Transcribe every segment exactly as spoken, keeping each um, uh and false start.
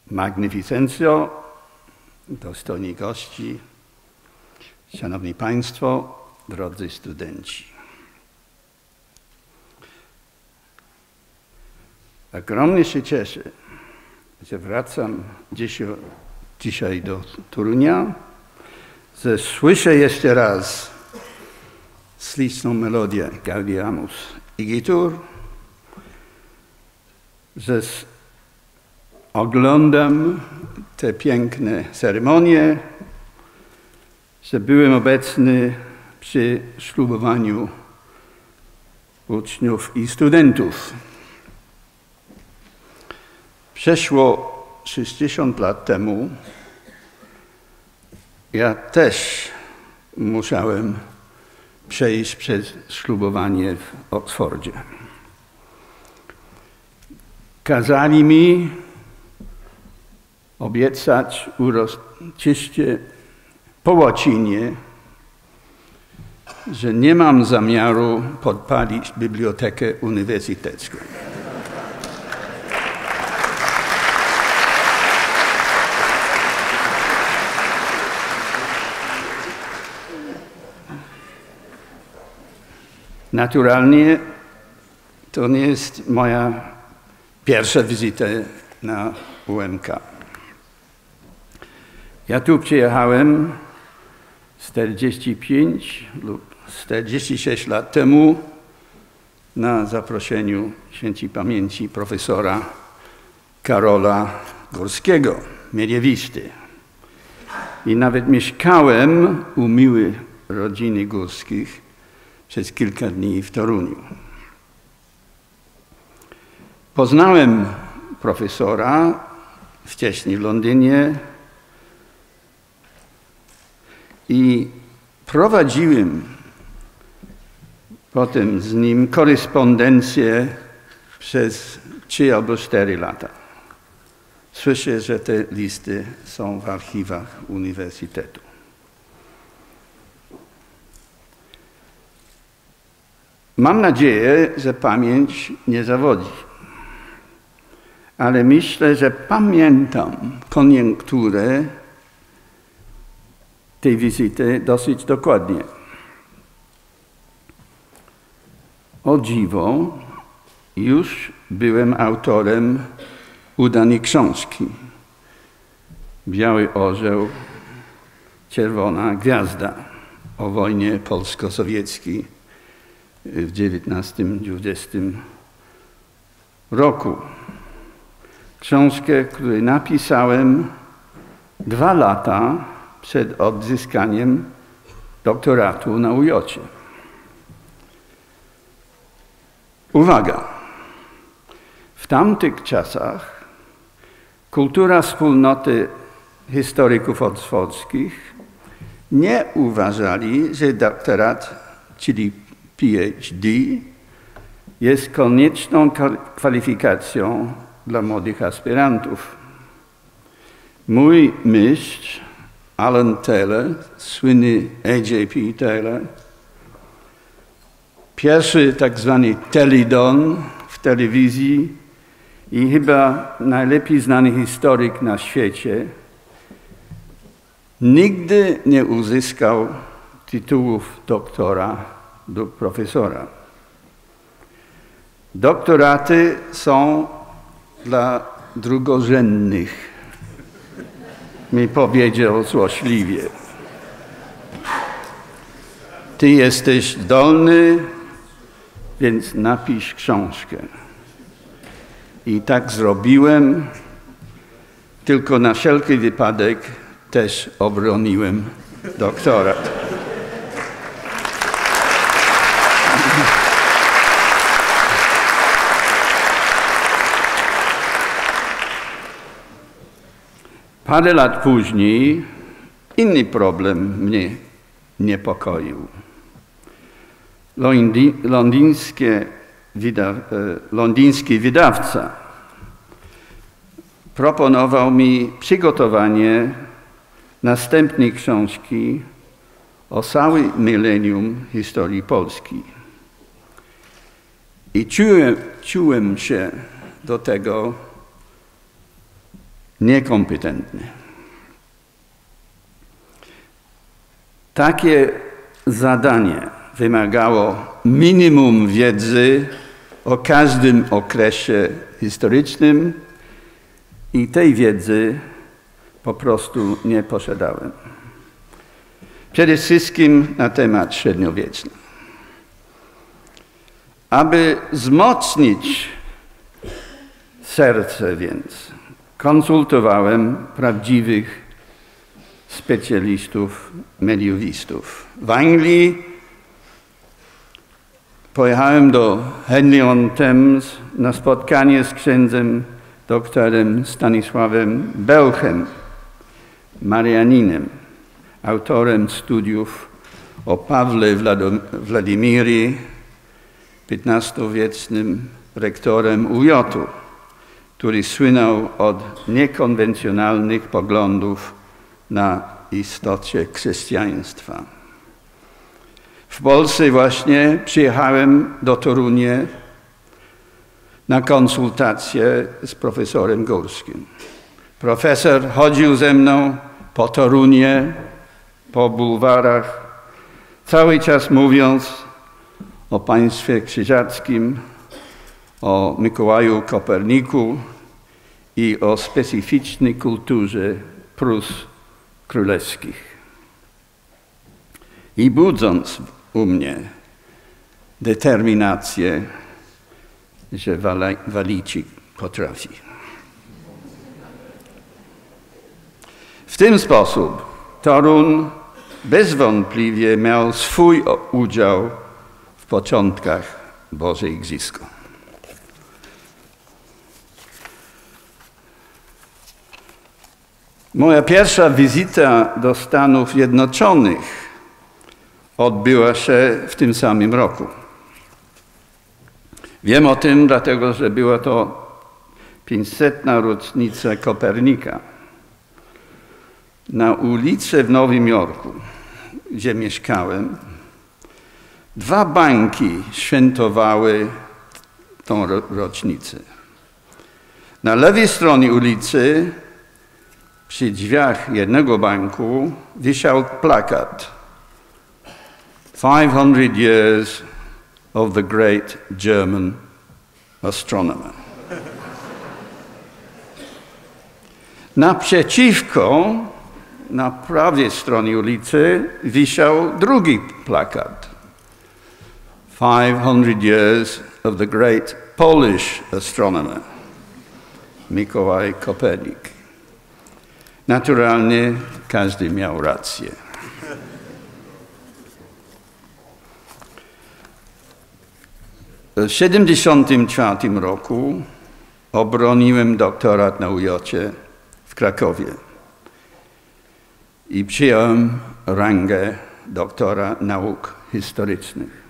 Magnificencjo, dostojni gości, szanowni państwo, drodzy studenci. Ogromnie się cieszę, że wracam dzisiaj, dzisiaj do Torunia, że słyszę jeszcze raz śliczną melodię Gaudeamus Igitur, że oglądam te piękne ceremonie, że byłem obecny przy ślubowaniu uczniów i studentów. Przeszło sześćdziesiąt lat temu ja też musiałem przejść przez ślubowanie w Oksfordzie. Kazali mi obiecać uroczyście po łacinie, że nie mam zamiaru podpalić bibliotekę uniwersytecką. Naturalnie to nie jest moja pierwsza wizyta na U M K. Ja tu przyjechałem czterdzieści pięć lub czterdzieści sześć lat temu na zaproszeniu świętej pamięci profesora Karola Górskiego, mediewisty. I nawet mieszkałem u miłej rodziny Górskich przez kilka dni w Toruniu. Poznałem profesora wcześniej w Londynie i prowadziłem potem z nim korespondencję przez trzy albo cztery lata. Słyszę, że te listy są w archiwach Uniwersytetu. Mam nadzieję, że pamięć nie zawodzi, ale myślę, że pamiętam koniunkturę tej wizyty dosyć dokładnie. O dziwo, już byłem autorem udanej książki Biały Orzeł, Czerwona Gwiazda o wojnie polsko-sowieckiej w dziewiętnastym dwudziestym roku. Książkę, którą napisałem dwa lata przed odzyskaniem doktoratu na U J. Uwaga! W tamtych czasach kultura wspólnoty historyków oksfordzkich nie uważali, że doktorat, czyli P H D, jest konieczną kwalifikacją dla młodych aspirantów. Mój mistrz, Alan Taylor, słynny A J P Taylor, pierwszy tak zwany telidon w telewizji i chyba najlepiej znany historyk na świecie, nigdy nie uzyskał tytułów doktora lub profesora. Doktoraty są dla drugorzędnych, mi powiedział złośliwie. Ty jesteś zdolny, więc napisz książkę. I tak zrobiłem, tylko na wszelki wypadek też obroniłem doktorat. Parę lat później inny problem mnie niepokoił. Londyńskie wyda, londyński wydawca proponował mi przygotowanie następnej książki o całym milenium historii Polski. I czułem, czułem się do tego niekompetentny. Takie zadanie wymagało minimum wiedzy o każdym okresie historycznym i tej wiedzy po prostu nie posiadałem. Przede wszystkim na temat średniowieczny. Aby wzmocnić serce więc, konsultowałem prawdziwych specjalistów, mediowistów. W Anglii pojechałem do Henley on Thames na spotkanie z księdzem doktorem Stanisławem Belchem, Marianinem, autorem studiów o Pawle Wladimirie, piętnastowiecznym rektorem U J-u, który słynął od niekonwencjonalnych poglądów na istocie chrześcijaństwa. W Polsce właśnie przyjechałem do Torunia na konsultację z profesorem Górskim. Profesor chodził ze mną po Torunie, po bulwarach, cały czas mówiąc o państwie krzyżackim, o Mikołaju Koperniku i o specyficznej kulturze Prus królewskich. I budząc u mnie determinację, że walić potrafi. W ten sposób Toruń bezwątpliwie miał swój udział w początkach Bożej Igrzysko. Moja pierwsza wizyta do Stanów Zjednoczonych odbyła się w tym samym roku. Wiem o tym, dlatego że była to pięćsetna rocznica Kopernika. Na ulicy w Nowym Jorku, gdzie mieszkałem, dwa banki świętowały tą ro rocznicę. Na lewej stronie ulicy, przy drzwiach jednego banku, wisiał plakat five hundred years of the great German astronomer. Naprzeciwko, na prawej stronie ulicy, wisiał drugi plakat. five hundred years of the great Polish astronomer, Mikołaj Kopernik. Naturalnie każdy miał rację. W tysiąc dziewięćset siedemdziesiątym czwartym roku obroniłem doktorat na U J-cie w Krakowie i przyjąłem rangę doktora nauk historycznych.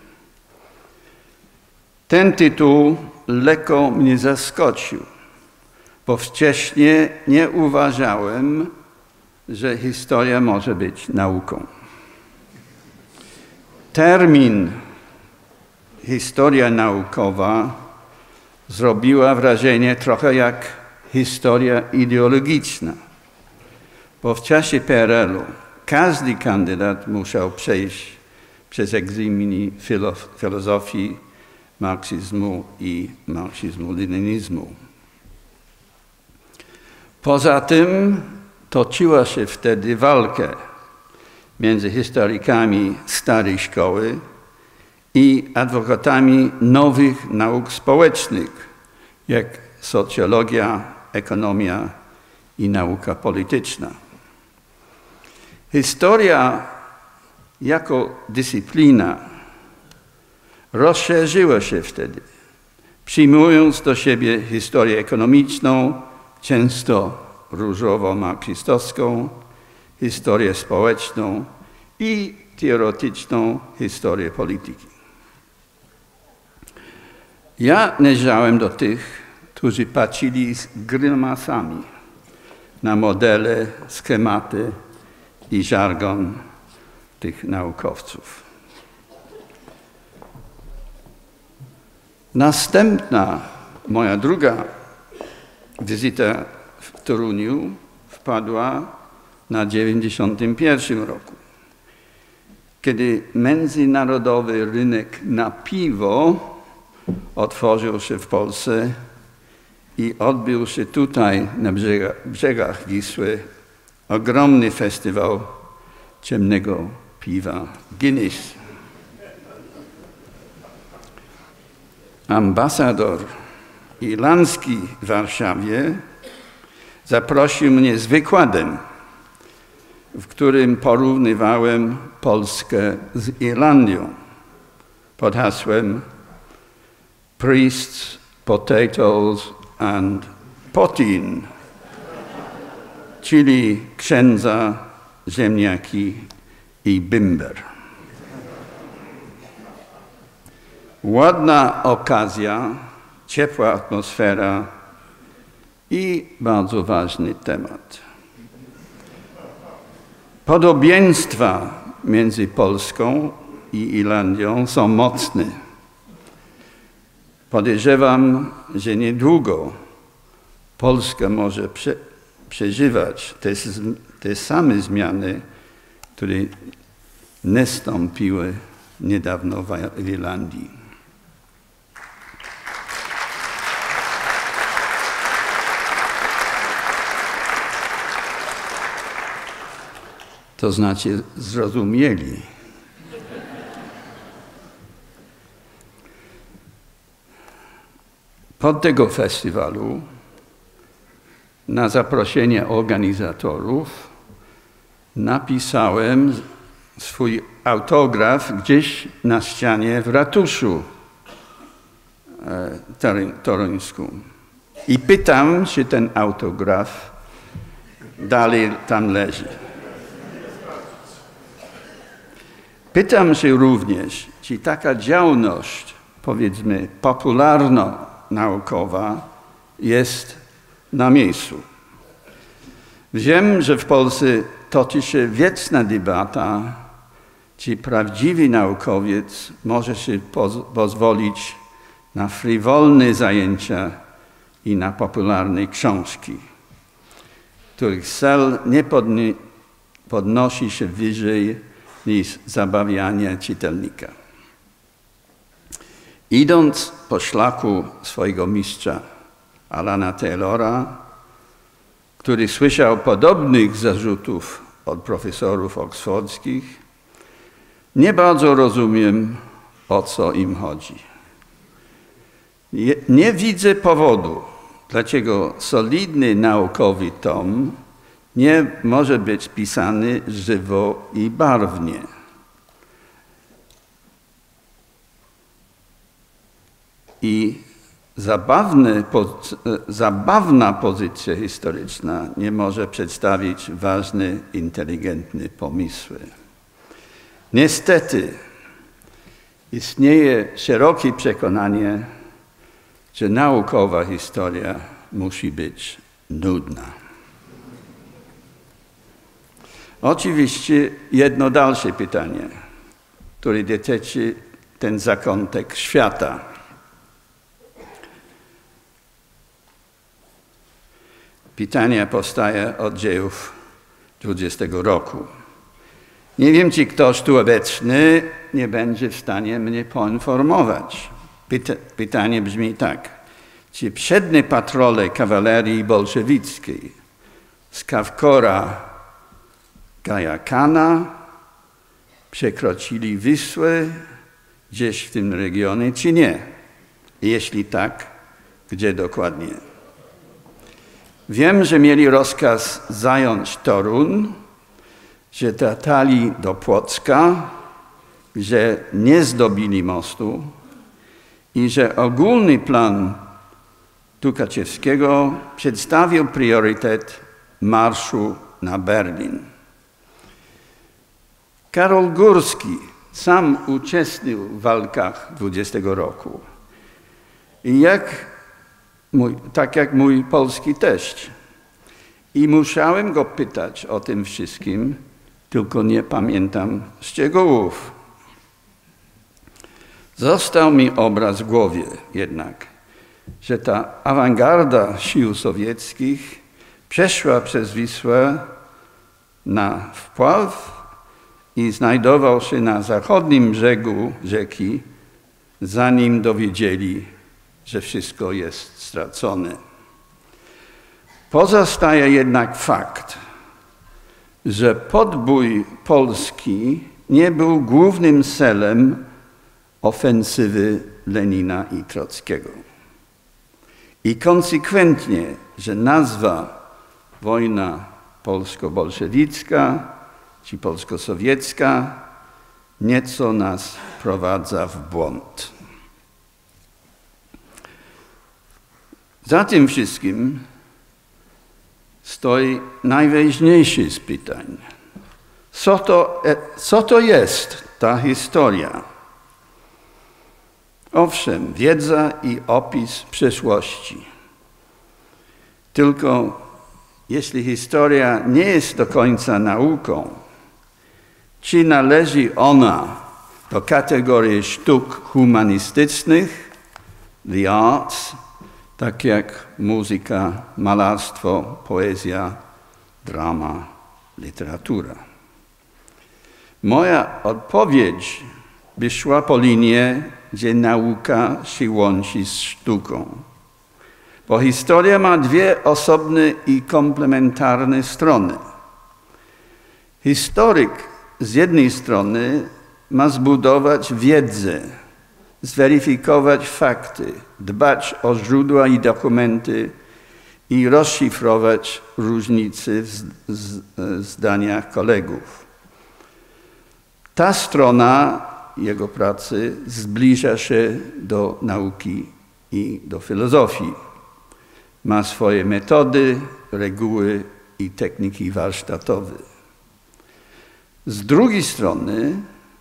Ten tytuł lekko mnie zaskoczył, bo wcześniej nie uważałem, że historia może być nauką. Termin historia naukowa zrobiła wrażenie trochę jak historia ideologiczna, bo w czasie P R L-u każdy kandydat musiał przejść przez egzamin filozofii, marksizmu i marksizmu-leninizmu. Poza tym toczyła się wtedy walka między historykami starej szkoły i adwokatami nowych nauk społecznych, jak socjologia, ekonomia i nauka polityczna. Historia jako dyscyplina rozszerzyła się wtedy, przyjmując do siebie historię ekonomiczną, często różowo-marksistowską, historię społeczną i teoretyczną historię polityki. Ja należałem do tych, którzy patrzyli z grymasami na modele, schematy i żargon tych naukowców. Następna, moja druga wizyta w Toruniu wpadła na dziewięćdziesiątym pierwszym roku, kiedy międzynarodowy rynek na piwo otworzył się w Polsce i odbył się tutaj na brzegach, brzegach Wisły ogromny festiwal ciemnego piwa Guinness. Ambasador irlandzki w Warszawie zaprosił mnie z wykładem, w którym porównywałem Polskę z Irlandią pod hasłem Priests, Potatoes and Potin, czyli księdza, ziemniaki i bimber. Ładna okazja, ciepła atmosfera i bardzo ważny temat. Podobieństwa między Polską i Irlandią są mocne. Podejrzewam, że niedługo Polska może prze, przeżywać te, te same zmiany, które nastąpiły niedawno w Irlandii. To znaczy zrozumieli. Pod tego festiwalu na zaproszenie organizatorów napisałem swój autograf gdzieś na ścianie w ratuszu toruńskim. I pytam, czy ten autograf dalej tam leży. Pytam się również, czy taka działalność, powiedzmy, popularno-naukowa jest na miejscu. Wiem, że w Polsce toczy się wieczna debata, czy prawdziwy naukowiec może się poz pozwolić na frywolne zajęcia i na popularne książki, których cel nie podni podnosi się wyżej niż zabawianie czytelnika. Idąc po szlaku swojego mistrza Alana Taylora, który słyszał podobnych zarzutów od profesorów oksfordzkich, nie bardzo rozumiem, o co im chodzi. Nie, nie widzę powodu, dlaczego solidny naukowy tom nie może być pisany żywo i barwnie. I zabawne, po, zabawna pozycja historyczna nie może przedstawić ważne, inteligentne pomysły. Niestety istnieje szerokie przekonanie, że naukowa historia musi być nudna. Oczywiście jedno dalsze pytanie, które dotyczy ten zakątek świata. Pytanie powstaje od dziejów dwudziestego roku. Nie wiem, czy ktoś tu obecny nie będzie w stanie mnie poinformować. Pyta pytanie brzmi tak. Czy przednie patrole kawalerii bolszewickiej z Kawkora Gajakana przekroczyli Wisłę gdzieś w tym regionie, czy nie? Jeśli tak, gdzie dokładnie? Wiem, że mieli rozkaz zająć Toruń, że dotarli do Płocka, że nie zdobili mostu i że ogólny plan Tukaczewskiego przedstawił priorytet marszu na Berlin. Karol Górski sam uczestniczył w walkach dwudziestego roku. I jak mój, tak jak mój polski teść. I musiałem go pytać o tym wszystkim, tylko nie pamiętam szczegółów. Został mi obraz w głowie jednak, że ta awangarda sił sowieckich Przeszła przez Wisłę na wpław i znajdował się na zachodnim brzegu rzeki, zanim dowiedzieli, że wszystko jest stracone. Pozostaje jednak fakt, że podbój Polski nie był głównym celem ofensywy Lenina i Trockiego. I konsekwentnie, że nazwa wojna polsko-bolszewicka czy polsko-sowiecka nieco nas wprowadza w błąd. Za tym wszystkim stoi najważniejsze z pytań. Co to, co to jest ta historia? Owszem, wiedza i opis przeszłości. Tylko jeśli historia nie jest do końca nauką, czy należy ona do kategorii sztuk humanistycznych, the arts, tak jak muzyka, malarstwo, poezja, drama, literatura. Moja odpowiedź by szła po linie, gdzie nauka się łączy z sztuką. Bo historia ma dwie osobne i komplementarne strony. Historyk z jednej strony ma zbudować wiedzę, zweryfikować fakty, dbać o źródła i dokumenty i rozszyfrować różnice w zdaniach kolegów. Ta strona jego pracy zbliża się do nauki i do filozofii. Ma swoje metody, reguły i techniki warsztatowe. Z drugiej strony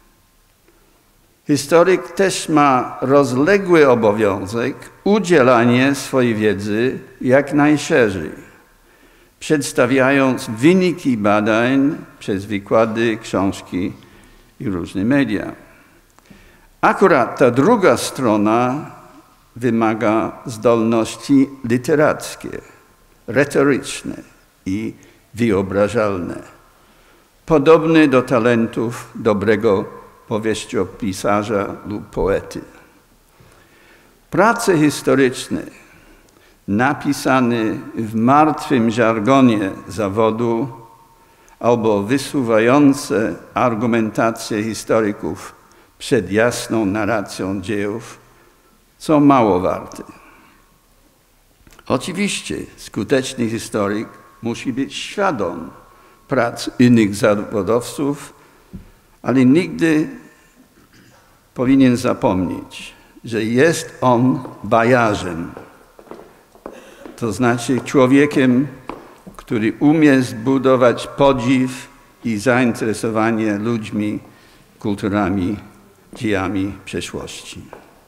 historyk też ma rozległy obowiązek udzielania swojej wiedzy jak najszerzej, przedstawiając wyniki badań przez wykłady, książki i różne media. Akurat ta druga strona wymaga zdolności literackie, retoryczne i wyobrażalne, podobne do talentów dobrego powieściopisarza lub poety. Prace historyczne napisane w martwym żargonie zawodu albo wysuwające argumentację historyków przed jasną narracją dziejów są mało warte. Oczywiście skuteczny historyk musi być świadom prac innych zawodowców, ale nigdy powinien zapomnieć, że jest on bajarzem, to znaczy człowiekiem, który umie zbudować podziw i zainteresowanie ludźmi, kulturami, dziejami przeszłości.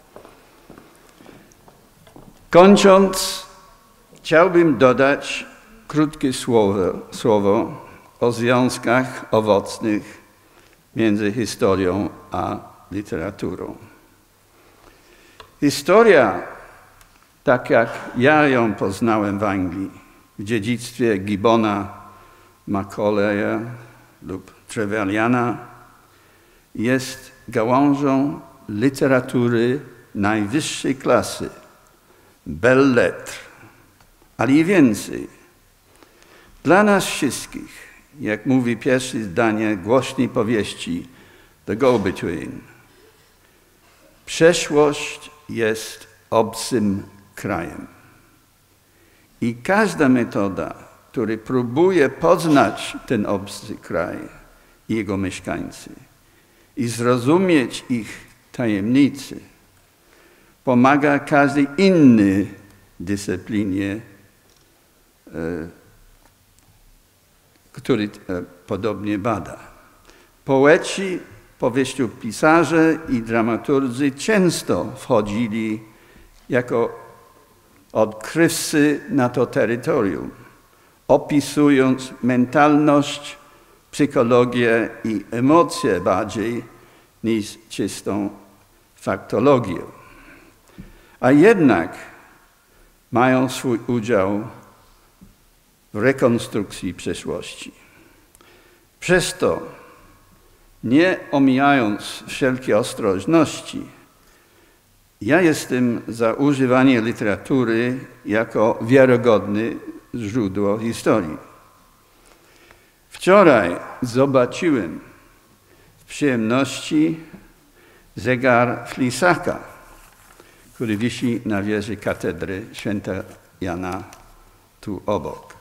Kończąc, chciałbym dodać krótkie słowo, słowo o związkach owocnych między historią a literaturą. Historia, tak jak ja ją poznałem w Anglii, w dziedzictwie Gibbona, Macaulay'a lub Trevelyan'a, jest gałążą literatury najwyższej klasy, belles lettres, ale i więcej. Dla nas wszystkich, jak mówi pierwsze zdanie głośnej powieści The Go-Between, przeszłość jest obcym krajem. I każda metoda, która próbuje poznać ten obcy kraj i jego mieszkańcy i zrozumieć ich tajemnice, pomaga każdej innej dyscyplinie, który podobnie bada. Poeci, powieściopisarze i dramaturgy często wchodzili jako odkrywcy na to terytorium, opisując mentalność, psychologię i emocje bardziej niż czystą faktologię. A jednak mają swój udział w rekonstrukcji przeszłości. Przez to, nie omijając wszelkie ostrożności, ja jestem za używanie literatury jako wiarygodne źródło historii. Wczoraj zobaczyłem w przyjemności zegar Flisaka, który wisi na wieży katedry świętego Jana tu obok.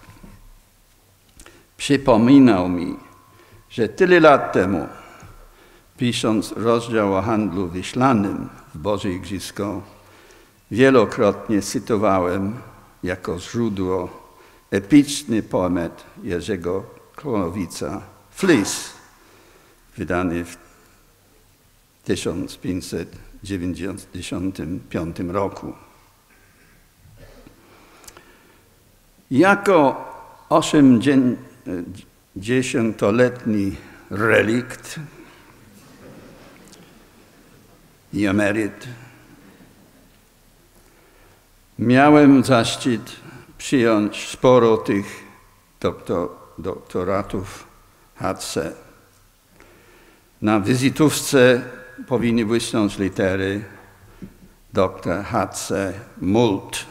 Przypominał mi, że tyle lat temu, pisząc rozdział o handlu wyślanym w Boże Igrzysko, wielokrotnie cytowałem jako źródło epicny poemat Jerzego Klonowica Flis, wydany w tysiąc pięćset dziewięćdziesiątym piątym roku. Jako osiemdziesięcioletni relikt i emeryt miałem zaszczyt przyjąć sporo tych doktor, doktoratów H C. Na wizytówce powinny błysnąć litery doktor H C Mult.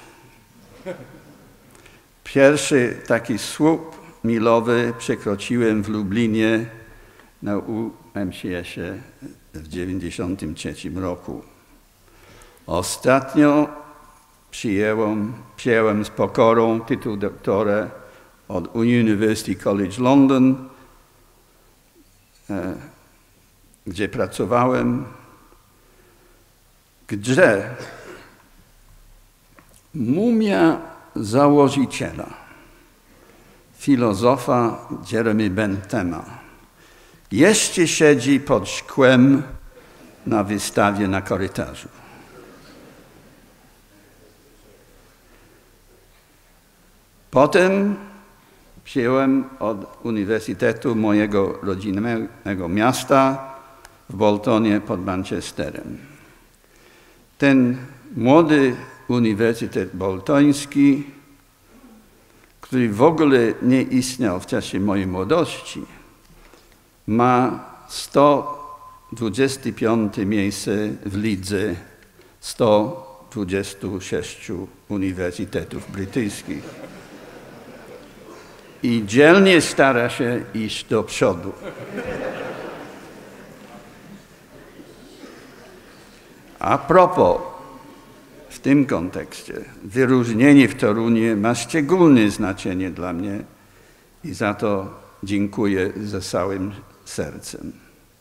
Pierwszy taki słup milowy przekroczyłem w Lublinie na U M C S-ie w dziewięćdziesiątym trzecim roku. Ostatnio przyjąłem, przyjąłem z pokorą tytuł doktora od University College London, gdzie pracowałem, gdzie mumia założyciela, filozofa Jeremy Benthama, jeszcze siedzi pod szkłem na wystawie na korytarzu. Potem przyjąłem od Uniwersytetu mojego rodzinnego miasta w Boltonie pod Manchesterem. Ten młody Uniwersytet Boltoński, który w ogóle nie istniał w czasie mojej młodości, ma sto dwudzieste piąte miejsce w lidze sto dwudziestu sześciu uniwersytetów brytyjskich i dzielnie stara się iść do przodu. A propos, w tym kontekście wyróżnienie w Toruniu ma szczególne znaczenie dla mnie i za to dziękuję ze całym sercem.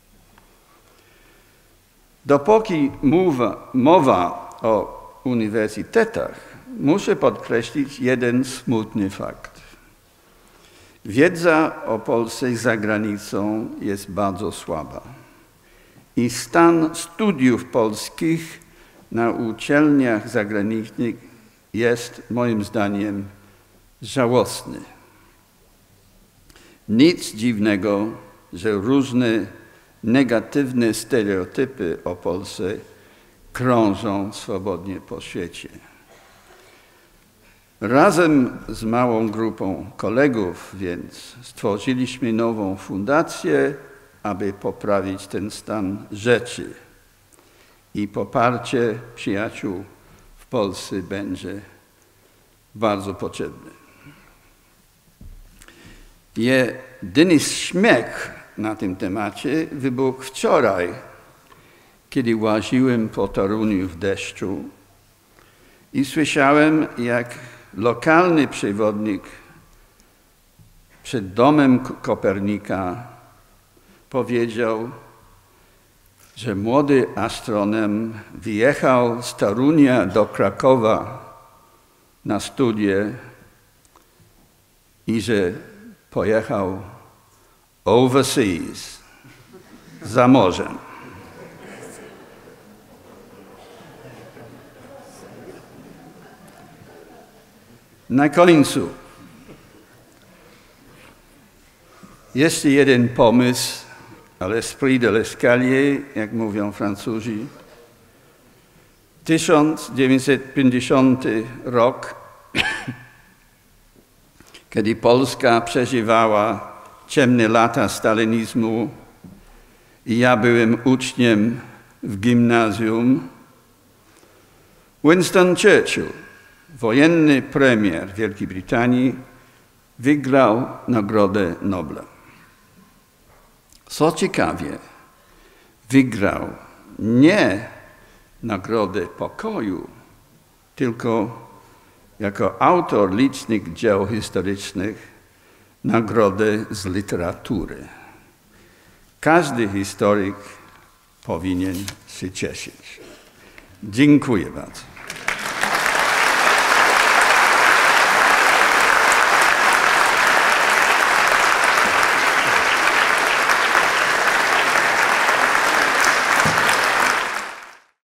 Dopóki mowa, mowa o uniwersytetach, muszę podkreślić jeden smutny fakt. Wiedza o Polsce za granicą jest bardzo słaba i stan studiów polskich na uczelniach zagranicznych jest moim zdaniem żałosny. Nic dziwnego, że różne negatywne stereotypy o Polsce krążą swobodnie po świecie. Razem z małą grupą kolegów więc stworzyliśmy nową fundację, aby poprawić ten stan rzeczy. I poparcie przyjaciół w Polsce będzie bardzo potrzebne. Jedyny śmiech na tym temacie wybuchł wczoraj, kiedy łaziłem po Toruniu w deszczu i słyszałem, jak lokalny przewodnik przed domem Kopernika powiedział, że młody astronom wyjechał z Torunia do Krakowa na studia i że pojechał overseas, za morzem. Na końcu jest jeden pomysł, ale esprit de l'escalier, jak mówią Francuzi. tysiąc dziewięćset pięćdziesiąty rok Kiedy Polska przeżywała ciemne lata stalinizmu i ja byłem uczniem w gimnazjum, Winston Churchill, wojenny premier Wielkiej Brytanii, wygrał Nagrodę Nobla. Co ciekawie, wygrał nie Nagrodę Pokoju, tylko jako autor licznych dzieł historycznych nagrodę z literatury. Każdy historyk powinien się cieszyć. Dziękuję bardzo.